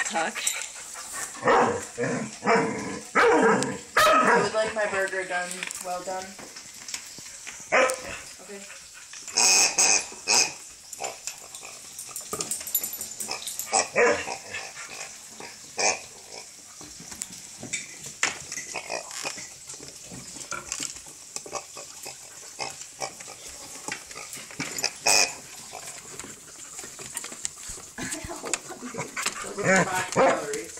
talk. I would like my burger done, well done. Okay. Those are 5 calories.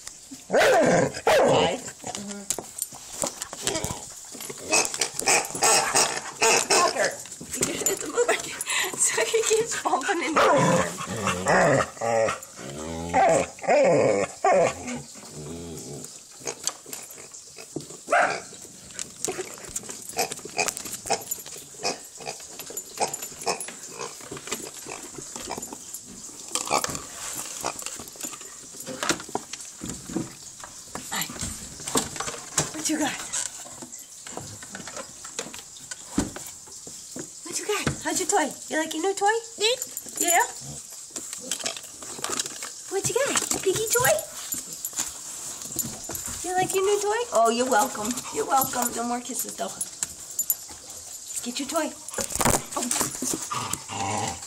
5? Tucker, you get the move. So he keeps bumping into the What you got? What you got? How's your toy? You like your new toy? Yeah? What you got? Piggy toy? You like your new toy? Oh, you're welcome. You're welcome. No more kisses, though. Get your toy. Oh.